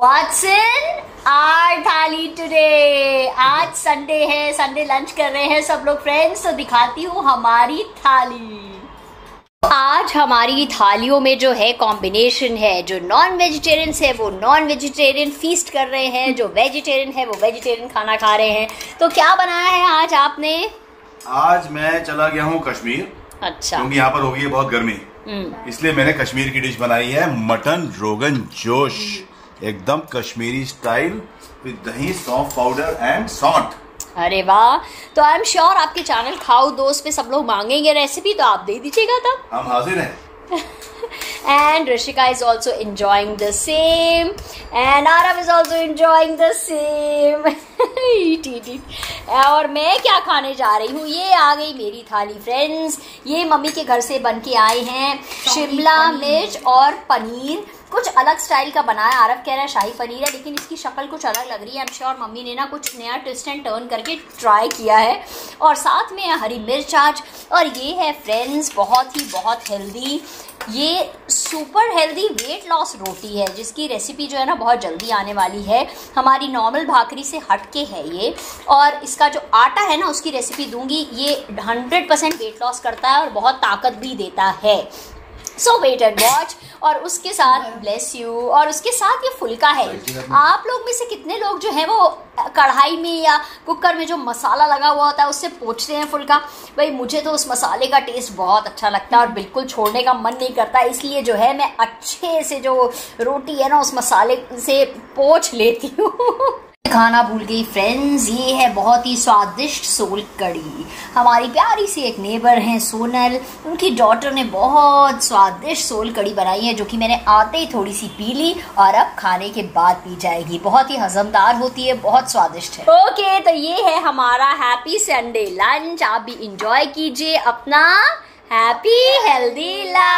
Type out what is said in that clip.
What's in our thali today? आज Sunday है, Sunday lunch कर रहे हैं सब लोग फ्रेंड्स, तो दिखाती हूँ हमारी थाली। आज हमारी थालियों में जो है कॉम्बिनेशन है, जो नॉन वेजिटेरियन है वो नॉन वेजिटेरियन फीस्ट कर रहे हैं, जो वेजिटेरियन है वो वेजिटेरियन खाना खा रहे हैं। तो क्या बनाया है आज आपने? आज मैं चला गया हूँ कश्मीर। अच्छा। क्योंकि यहाँ पर हो गई है बहुत गर्मी, इसलिए मैंने कश्मीर की डिश बनाई है, मटन रोगन जोश, एकदम कश्मीरी स्टाइल विद दही, सौंफ पाउडर एंड सॉल्ट। अरे वाह! तो आई एम श्योर आपके चैनल खाओ दोस्त पे सब लोग मांगेंगे रेसिपी, तो आप दे दीजिएगा तब। हम हाजिर हैं। And Rishika is also enjoying the same, and Arav is also enjoying the same. और मैं क्या खाने जा रही हूँ, ये आ गई मेरी थाली फ्रेंड्स। ये मम्मी के घर से बन के आए हैं, शिमला मिर्च और पनीर, कुछ अलग स्टाइल का बनाया। आरव कह रहा है शाही पनीर है, लेकिन इसकी शक्ल कुछ अलग लग रही है। आई एम श्योर मम्मी ने ना कुछ नया ट्विस्ट एंड टर्न करके ट्राई किया है। और साथ में हरी मिर्च आज, और ये है फ्रेंड्स बहुत हेल्दी, ये सुपर हेल्दी वेट लॉस रोटी है, जिसकी रेसिपी जो है ना बहुत जल्दी आने वाली है। हमारी नॉर्मल भाकरी से हटके है ये, और इसका जो आटा है ना उसकी रेसिपी दूंगी। ये 100% वेट लॉस करता है और बहुत ताकत भी देता है। So wait and watch. और उसके साथ ब्लेस यू, और उसके साथ ये फुल्का है। आप लोग में से कितने लोग जो है वो कढ़ाई में या कुकर में जो मसाला लगा हुआ होता है उससे पोंछते हैं फुल्का? भाई मुझे तो उस मसाले का टेस्ट बहुत अच्छा लगता है और बिल्कुल छोड़ने का मन नहीं करता, इसलिए जो है मैं अच्छे से जो रोटी है ना उस मसाले से पोंछ लेती हूँ। खाना भूल गई फ्रेंड्स, ये है बहुत ही स्वादिष्ट सोल कड़ी। हमारी प्यारी सी एक नेबर हैं सोनल, उनकी डॉटर ने बहुत स्वादिष्ट सोल कड़ी बनाई है, जो कि मैंने आते ही थोड़ी सी पी ली और अब खाने के बाद पी जाएगी। बहुत ही हजमदार होती है, बहुत स्वादिष्ट है। ओके, तो ये है हमारा हैप्पी संडे लंच। आप भी इंजॉय कीजिए अपना हैप्पी हेल्दी लंच।